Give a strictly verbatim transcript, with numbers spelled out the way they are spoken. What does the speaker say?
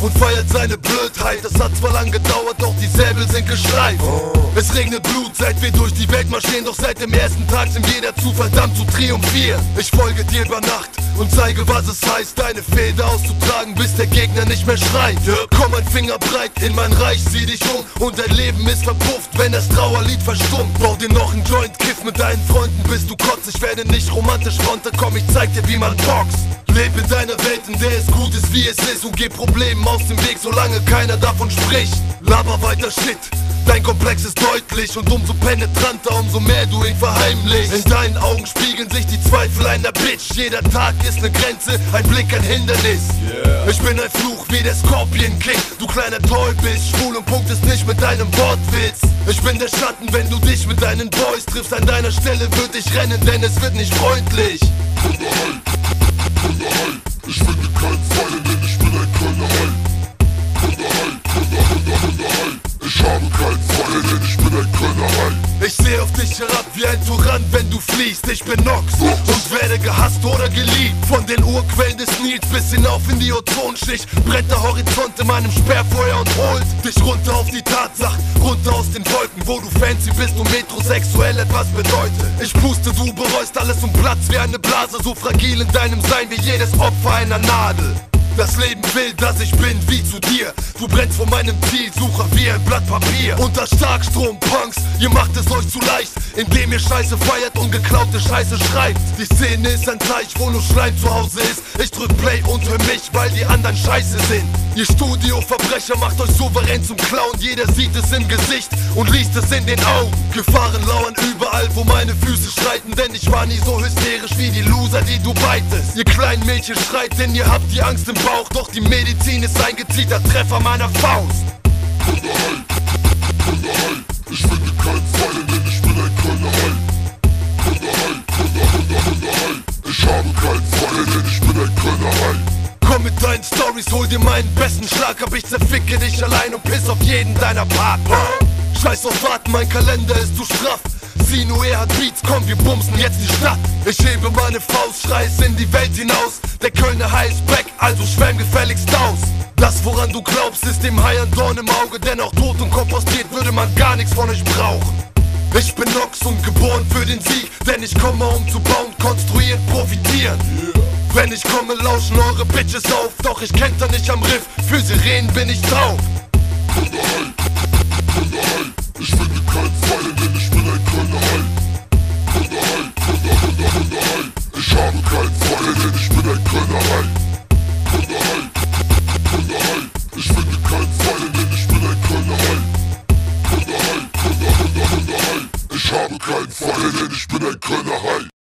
und feiert seine Blödheit. Das hat zwar lang gedauert, doch die Säbel sind geschleift. Es regnet Blut, seit wir durch die Welt marschieren, doch seit dem ersten Tag sind wir dazu verdammt zu triumphieren. Ich folge dir über Nacht und zeige, was es heißt, deine Feder auszutragen, bis der Gegner nicht mehr schreit. Komm ein Finger breit in mein Reich, sieh dich um und dein Leben ist verpufft, wenn das Trauerlied verstummt. Bau dir noch ein Joint, kiff mit deinen Freunden, bis du kotzt. Ich werde nicht romantisch runter, komm, ich zeig dir, wie man boxt. Leb in deiner Welt, in der es gut ist, wie es ist, und geh Problemen aus dem Weg, solange keiner davon spricht. Laber weiter Shit, dein Komplex ist deutlich, und umso penetranter, umso mehr du ihn verheimlichst. In deinen Augen spiegeln sich die Zweifel einer Bitch. Jeder Tag ist ne Grenze, ein Blick ein Hindernis. Yeah. Ich bin ein Fluch wie der Scorpion King. Du kleiner Toy bist, schwul und punktest nicht mit deinem Wortwitz. Ich bin der Schatten, wenn du dich mit deinen Boys triffst. An deiner Stelle würd ich rennen, denn es wird nicht freundlich. Ich finde keinen Feind, denn ich bin ein Kölner Hai. Ich habe keinen Feind, denn ich bin ein Kölner Hai. Ich seh auf dich herab wie ein Tyrann, wenn du fliehst. Ich bin Nox und werde gehasst oder geliebt. Von den Urquellen des Nils bis hinauf in die Ozonschicht. Brennt der Horizont in meinem Sperrfeuer und holt dich runter auf die Tatsachen, runter aus den Wolken, wo du fancy bist und metrosexuell etwas bedeutet. Ich puste, du bereust alles und Platz wie eine Blase, so fragil in deinem Sein wie jedes Opfer einer Nadel. Das Leben will, dass ich bin wie zu dir. Du brennst vor meinem Zielsucher wie ein Blatt Papier. Unter Starkstrom, Punks, ihr macht es euch zu leicht, indem ihr Scheiße feiert und geklaute Scheiße schreibt. Die Szene ist ein Teich, wo nur Schleim zu Hause ist. Ich drück Play und hör mich, weil die anderen Scheiße sind. Ihr Studioverbrecher macht euch souverän zum Clown. Jeder sieht es im Gesicht und liest es in den Augen. Gefahren lauern überall, wo meine Füße schreiten, denn ich war nie so hysterisch wie die Loser, die du beitest. Ihr kleinen Mädchen schreit, denn ihr habt die Angst im Bauch, doch die Medizin ist ein gezielter Treffer meiner Faust. Kölner Hai, Kölner Hai. Ich finde keinen Feind, denn ich bin ein Kölner Hai. Kölner Hai, Kölner, Kölner, Kölner Hai. Ich habe keinen Feind, denn ich bin ein Kölner Hai. Komm mit deinen Stories, hol dir meinen besten Schlag, hab ich zerficke dich allein und piss auf jeden deiner Partner. Scheiß auf Warten, mein Kalender ist zu straff. Sino, er hat Beats, komm, wir bumsen jetzt die Stadt. Ich hebe meine Faust, schrei es in die Welt hinaus. Der Kölner Hai ist back, also schwärm gefälligst aus. Das, woran du glaubst, ist dem Hai ein Dorn im Auge, denn auch tot und kompostiert würde man gar nichts von euch brauchen. Ich bin Nox und geboren für den Sieg, denn ich komme, um zu bauen, konstruieren, profitieren. Wenn ich komme, lauschen eure Bitches auf, doch ich kenter nicht am Riff, für Sirenen bin ich taub. Kölner Hai, Kölner Hai. Ich finde keinen Feind, denn ich bin ein Kölner Hai. Kölner Hai, Kölner, Kölner, Kölner Hai. Ich habe keinen Feind, denn ich bin ein Kölner Hai. Kölner Hai, Kölner Hai. Ich finde keinen Feind, denn ich bin ein Kölner Hai. Kölner Hai, Kölner, Kölner, Kölner Hai. Ich habe keinen Feind, denn ich bin ein Kölner Hai.